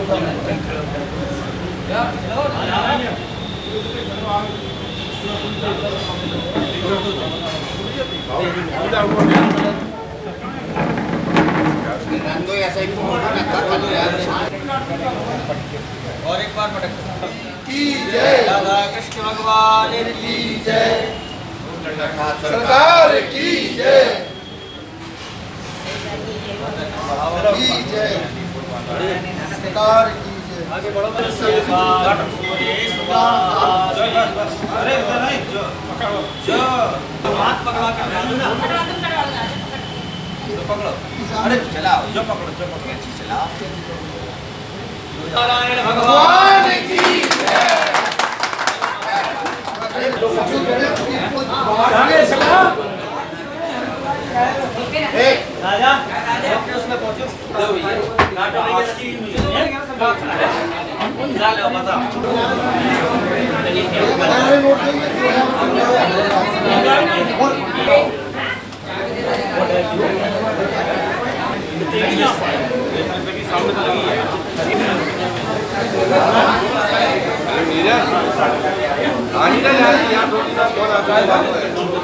और एक बार पटक की जय, राधा कृष्ण भगवान की जय, सरकार की जय, की जय, सरकार की जय। आगे बढ़ो। अरे इधर नहीं, जो हाथ पकड़ा कर पकड़ो। अरे चलाओ, जो पकड़ो चलाओ। नारायण भगवान की जय। राजा उसमें पहुंचो। सामने